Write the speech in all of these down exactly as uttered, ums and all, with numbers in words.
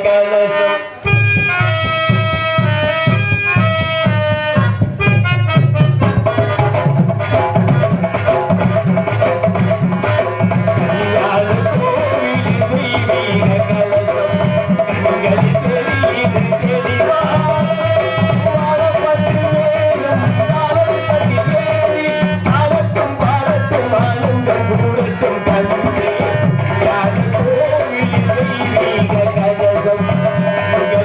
கலசம்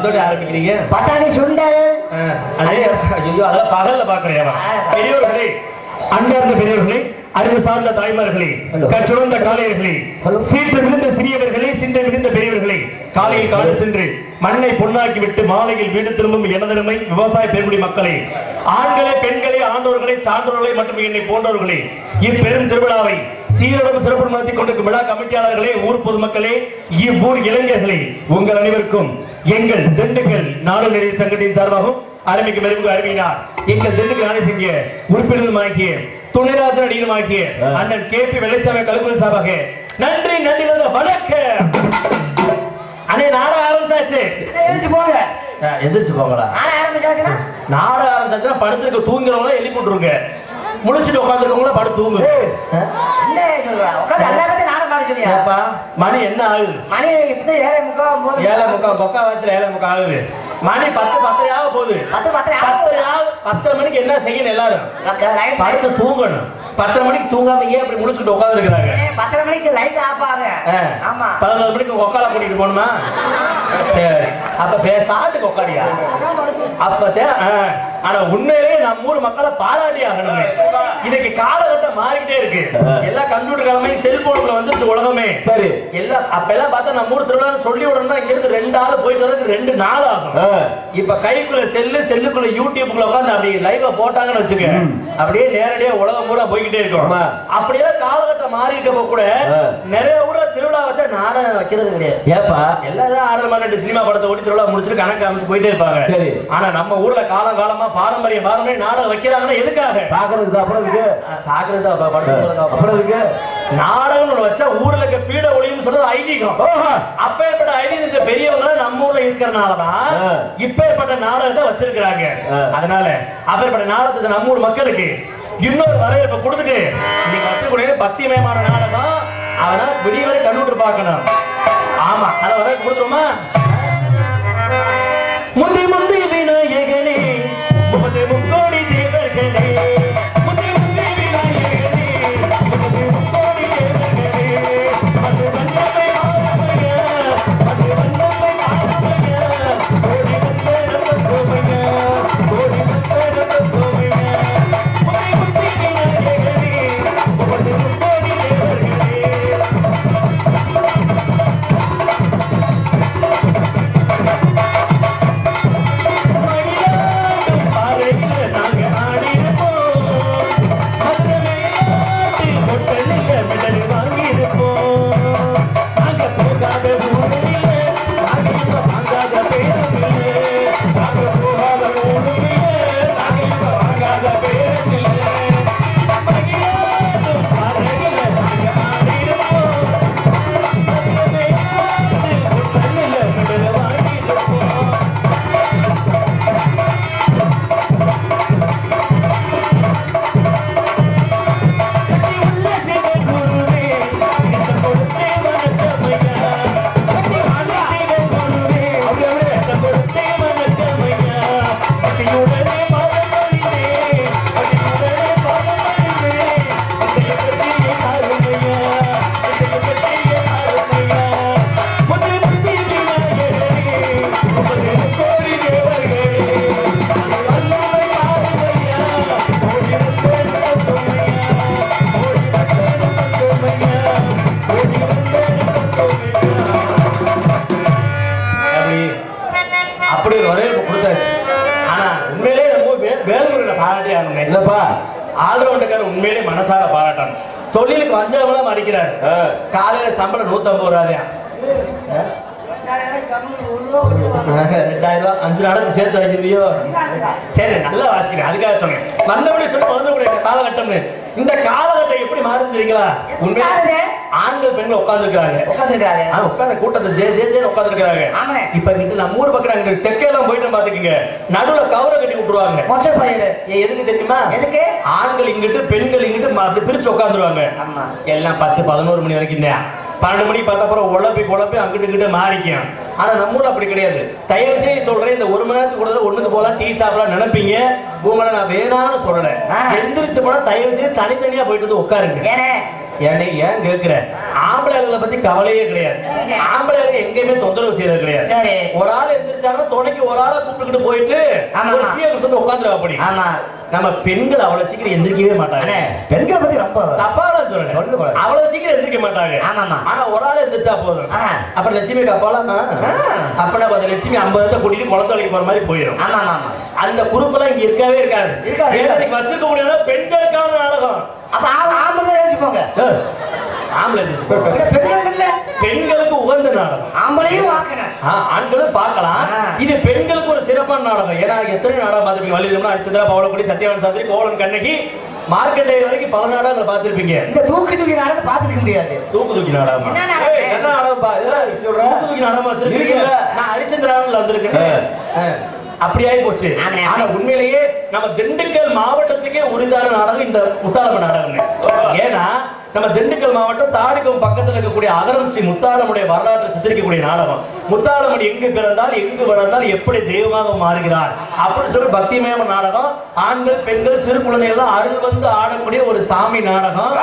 வந்தோட ஆரம்பிக்கிறீங்க? பட்டாணி சுண்டல். அதே ஐயோ அதெல்லாம் பகல்ல பாக்குறேன். பெரியவர்களே, அன்பார்ந்த பெரியவர்களே, அறிவு சார்ந்த தாய்மார்களே, கற்றுணர்ந்த காளையர்களே, சீட்டு மிகுந்த சிறியவர்களே, சிந்தை மிகுந்த பெரியவர்களே, காலையில் காடு சென்று மண்ணை பொன்னாக்கி விட்டு மாலையில் வீடு திரும்பும் எனதருமை விவசாய பெருங்குடி மக்களே, ஆண்களே, பெண்களே, ஆண்டோர்களே, சான்றோர்களே மற்றும் என்னை போன்றவர்களே, இப்பெரும் திருவிழாவை சீரோடும் சிறப்பு நடத்தி கொண்டிருக்கும் விழா கமிட்டியாளர்களே, ஊர் பொதுமக்களே, இவ்வூர் இளைஞர்களே, உங்கள் அனைவருக்கும் எங்கள் திண்டுக்கல் நாடு நிறைய சங்கத்தின் சார்பாகவும் அருமைக்கு மெருகு அறிவினார் எங்கள் திண்டுக்கல் நாடக உறுப்பினருமாகிய துணைராஜன் அடியிலுமாகிய அண்ணன் கே பி வெள்ளைச்சாமி கலக்குழு சார்பாக நன்றி நன்றி வணக்கம். அண்ணே நாடக ஆரம்பிச்சாச்சு. எந்திரிச்சு போங்க. எந்திரிச்சு போங்களா? நாடக ஆரம்பிச்சாச்சுன்னா படுத்துருக்க தூங்குறவங்கள எழுப்பி விட்டுருங்க. முடிச்சுட்டு உட்காந்துருக்கவங்கள படுத்து தூங்கு. மணி என்ன ஆகுது? மணி ஏழை முக்கா ஏழை முக்கா முக்கா வச்சு ஏழை முக்கா ஆகுது. மணி பத்து பத்தரையாக போகுது. பத்தரை மணிக்கு என்ன செய்யணும்? எல்லாரும் படுத்து தூங்கணும். பத்தரை மணிக்கு தூங்காம ஏன் அப்படி முடிச்சுட்டு உட்காந்து இருக்கிறாங்க? பத்தரை மணிக்கு லைட் ஆஃப் ஆகுது. ஆமா, பதினோரு மணிக்கு உட்கால கூட்டிட்டு போகணுமா? சரி, அப்ப பேசாட்டுக்கு உட்காரியா? அப்பதான் ஆனா உண்மையிலேயே நம்ம ஊர் மக்களை பாராட்டி ஆகணுமே. இன்னைக்கு காலகட்டம் மாறிக்கிட்டே இருக்கு. எல்லா கம்ப்யூட்டர் காலமே செல்போன்ல வந்துச்சு உலகமே. சரி, எல்லாம் அப்ப எல்லாம் பார்த்தா நம்ம ஊர் திருவிழா சொல்லி விடணும்னா இங்க இருந்து ரெண்டு ஆள் போயிட்டு வரதுக்கு ரெண்டு நாள் ஆகும். இப்ப கைக்குள்ள செல்லு, செல்லுக்குள்ள யூடியூப்ல உட்காந்து அப்படி லைவா போட்டாங்கன்னு வச்சுக்க, அப்படியே நேரடியா உலகம் பூரா போய்கிட்டே இருக்கும். அப்படியே காலகட்டம் மாறிட்டு கூட நிறைய ஊர்ல திருவிழா வச்சா நாடகம் வைக்கிறது கிடையாது. ஏப்பா எல்லாரும் ஆடல் மாநாட்டு சினிமா படத்தை ஓட்டி திருவிழா முடிச்சுட்டு கணக்கு அமைச்சு போயிட்டே இருப்பாங்க. சரி, ஆனா நம்ம ஊர்ல காலம் காலமா பாரம்பரிய பாரம்பரிய நாடகம் வைக்கிறாங்கன்னா எதுக்காக? பாக்குறதுக்கு. அப்புறம் பாக்குறது அப்புறதுக்கு நாடகம் வச்சா ஊர்ல இருக்க பீட ஒளியும் சொல்றது ஐதீகம். அப்பேற்பட்ட ஐதீகம் பெரியவங்க நம்ம ஊர்ல இருக்கிறனாலதான் இப்பேற்பட்ட நாடகத்தை வச்சிருக்கிறாங்க. அதனால அப்பேற்பட்ட நாடகத்தை நம்ம ஊர் மக்களுக்கு இன்னொரு வரையறை கொடுத்துட்டு நீங்க வச்சிருக்க பத்தியமயமான நாடகம், அதனால விடியவரை கண்ணுட்டு பார்க்கணும். ஆமா, அதை வரைய கொடுத்துருமா? முந்தி முந்தி விநாயகனே முப்பது முக்கோடி தேவர்களே, முந்தி முந்தி விநாயகனே முப்பது முக்கோடி தேவர்களே, அது வந்தமை ஆரம்பையா, அது வந்தமை ஆரம்பையா, கோடி வந்த கோமையா, கோடி வந்த கோமையா, முந்தி முந்தி விநாயகனே முப்பது முக்கோடி தேவர்களே. உண்மையிலே மனசார பாராட்டணும். தொழிலுக்கு வஞ்சகமெல்லாம் அடிக்கிறார். காலையில சம்பளம் நூத்தி ஐம்பது ரூபாயா, ரெண்டாயிரம் ரூபாய் அஞ்சு நாளுக்கு சேர்த்து வைக்கிறியோ? சரி, நல்லா வாசிக்கிறேன், அதுக்காக சொன்னேன். வந்தபடி சொல்ல வந்தபடி காலகட்டம். இந்த காலகட்டம் எப்படி மாறுதுங்களா? உண்மையிலே ஆண்கள் பெண்கள் உட்கார்ந்து இருக்காங்க, உட்கார்ந்து கூட்டத்தை ஜே ஜே ஜே உட்கார்ந்து இருக்காங்க. இப்ப கிட்ட நம்ம ஊர் பக்கம் தெற்கெல்லாம் போயிட்டு பாத்துக்கீங்க, நடுவுல கவரை கட்டி விட்டுருவாங்க. எதுக்கு தெரியுமா? எதுக்கு? ஆண்கள் இங்கிட்டு பெண்கள் இங்கிட்டு அப்படி பிரிச்சு உட்காந்துருவாங்க. எல்லாம் பத்து பதினோரு மணி வரைக்கும் தான். பன்னெண்டு மணிக்கு பார்த்த அப்புறம் உழப்பி குழப்பி அங்கிட்டு கிட்ட மாறிக்கும். ஆனா நம்ம ஊர்ல அப்படி கிடையாது. தயவு செய்ய சொல்றேன், இந்த ஒரு மணி நேரத்துக்கு கூட ஒண்ணுக்கு போலாம், டீ சாப்பிடலாம் நினைப்பீங்க. உங்களை நான் வேணான்னு சொல்றேன். எந்திரிச்சு போனா தயவு செய்து தனித்தனியா போயிட்டு வந்து உட்காருங்க. ஏன் கேக்குற? ஆம்பளை ஆம்பளைகளை பத்தி கவலையே கிடையாது. ஆம்பளைகளுக்கு எங்கேயுமே தொந்தரவு செய்யறது கிடையாது. சரி. ஒரு ஆள் எந்திரிச்சாலும் துணைக்கு ஒரு ஆளை கூப்பிட்டுக்கிட்டு போயிட்டு ஒரு டீயை குடிச்சிட்டு உட்காந்துருவா. அப்படி ஆமா. நம்ம பெண்கள் அவ்வளவு சீக்கிரம் எந்திரிக்கவே மாட்டாங்க. பெண்களை பத்தி ரொம்ப தப்பா தான் சொல்றேன். அவ்வளவு சீக்கிரம் எந்திரிக்க மாட்டாங்க. ஆனா ஒரு ஆள் எந்திரிச்சா போதும். அப்ப லட்சுமி கப்பாலாமா அப்பனா கொஞ்சம் லட்சுமி ஐம்பது கூட்டிட்டு குளத்தொலைக்கு போற மாதிரி போயிடும். அந்த குரூப்பெல்லாம் இங்க இருக்கவே இருக்காது. வச்சிருக்க முடியாத பெண்களுக்கான நாடகம். அப்ப ஆம்பளை எழுதிப்போங்க. ஆம்பளை பெண்களுக்கு உகந்த நாடகம். ஆம்பளையும் ஆண்களும் பார்க்கலாம். இது பெண்களுக்கு ஒரு சிறப்பான நாடகம். ஏன்னா எத்தனை நாடகம் பார்த்திருப்பீங்க. வள்ளிதம்னா அரிச்சந்திரா பவளக்குடி சத்யவான் சாஸ்திரி கோவலன் கண்ணகி மார்க்கெட் வரைக்கும் பல நாடகங்கள் பார்த்திருப்பீங்க. இந்த தூக்கி தூக்கி நாடகம் பார்த்திருக்க முடியாது. தூக்கு தூக்கி நாடகம் என்ன நாடகம் பா தூக்கு தூக்கி நாடகம் வச்சிருக்கீங்க. நான் அரிச்சந்திராவில் வந்திருக்கேன். அப்படியாயி போச்சு. ஆனா உண்மையிலேயே நம்ம திண்டுக்கல் மாவட்டத்துக்கே உரிதான நாடகம் இந்த முத்தாளம்ம நாடகம். ஏன்னா நம்ம திண்டுக்கல் மாவட்டம் தாடிக்கம் பக்கத்தில் இருக்கக்கூடிய அகரம் ஸ்ரீ முத்தாளம்முடைய வரலாற்றை சித்தரிக்கக்கூடிய நாடகம். முத்தாளம்மன் எங்கு பிறந்தால் எங்கு வளர்ந்தால் எப்படி தெய்வமாக மாறுகிறார் அப்படின்னு சொல்லி பக்திமயமான நாடகம். ஆண்கள் பெண்கள் சிறு குழந்தைகள் அருள் வந்து ஆடக்கூடிய ஒரு சாமி நாடகம்.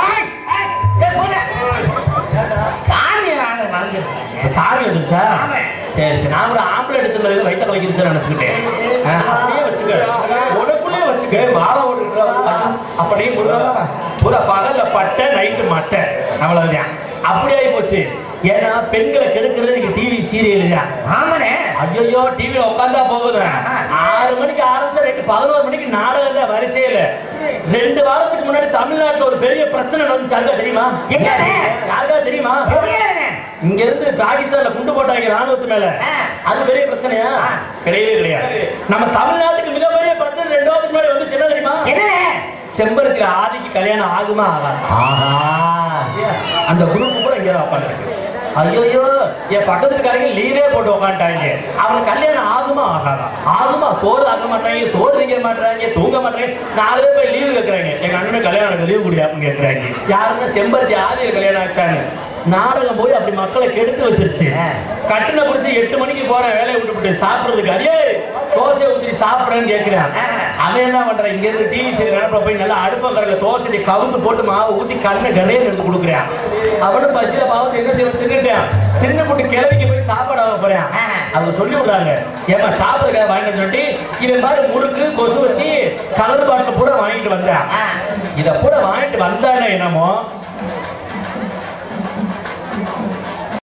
சாமி வந்துருச்சா? சரி சரி. நான் ஒரு ஆம்பளை எடுத்து வயிற்ற கலைக்கிச்சு நினைச்சுக்கிட்டேன். அப்படியே வச்சுக்க உனக்குள்ளே வச்சுக்க வாழை ஓட்டு அப்படியே பூரா பகல்ல பட்டை நைட்டு மட்டை அவ்வளவுதான். அப்படி ஆகி போச்சு. ஏன்னா பெண்களை கெடுக்கிறது நீங்க டிவி சீரியல் தான். ஆமாண்ணே. ஐயோ டிவியில உட்காந்தா போகுது. ஆறு மணிக்கு ஆரம்பிச்சா ரெண்டு பதினோரு மணிக்கு நாடகம் தான் வரிசையில. ரெண்டு வாரத்துக்கு முன்னாடி தமிழ்நாட்டுல ஒரு பெரிய பிரச்சனை நடந்துச்சு. யாருக்கா தெரியுமா? யாருக்கா தெரியுமா? இங்க இருந்து பாகிஸ்தான்ல குண்டு போட்டாங்க ராணுவத்து மேல. அது பெரிய பிரச்சனையா? கிடையவே கிடையாது. நம்ம தமிழ்நாட்டுக்கு மிகப்பெரிய பிரச்சனை ரெண்டு வாரத்துக்கு முன்னாடி வந்து என்ன தெரியுமா? செம்பருத்தில ஆதிக்கு கல்யாணம் ஆகுமா ஆகாது. அந்த குரூப் கூட இங்க உட்காந்துருக்கு. ஐயோ என் பக்கத்துக்காரங்க லீவே போட்டு உட்காந்துட்டாங்க. அவனுக்கு கல்யாணம் ஆகுமா ஆகாதா? ஆகுமா. சோறு ஆக மாட்டாங்க, சோறு திங்க மாட்டாங்க, தூங்க மாட்டாங்க. நாலு பேர் போய் லீவு கேட்கறாங்க. எங்க அண்ணனுக்கு கல்யாணம் லீவு குடியா அப்படின்னு கேட்கறாங்க. யாருன்னா செம்பருத்தி ஆதியில் கல்யாணம் ஆச்சான்னு. நாடகம் போய் அப்படி மக்களை கெடுத்து வச்சிருச்சு. கட்டின புடிச்சு எட்டு மணிக்கு போறேன் வேலையை விட்டு சாப்பிடுறதுக்கு. அடியே தோசை ஊற்றி சாப்பிடுறேன்னு கேட்கிறேன். அவன் என்ன பண்றான்? இங்க இருந்து டிவி சீரியல் நினைப்ப போய் நல்லா அடுப்பக்கரையில தோசை கவுத்து போட்டு மாவு ஊத்தி கண்ணை கரையை எடுத்து கொடுக்குறேன். அவனும் பசியில பாவத்தை என்ன செய்ய தின்னுட்டேன். தின்னு போட்டு கிளவிக்கு போய் சாப்பாடு ஆக போறேன். அவங்க சொல்லி விடுறாங்க, ஏமா சாப்பிடுற வாங்கிட்டு சொல்லிட்டு இவன் மாதிரி முறுக்கு கொசு வச்சு கலர் பாட்டு பூரா வாங்கிட்டு வந்தேன். இதை பூரா வாங்கிட்டு வந்தானே என்னமோ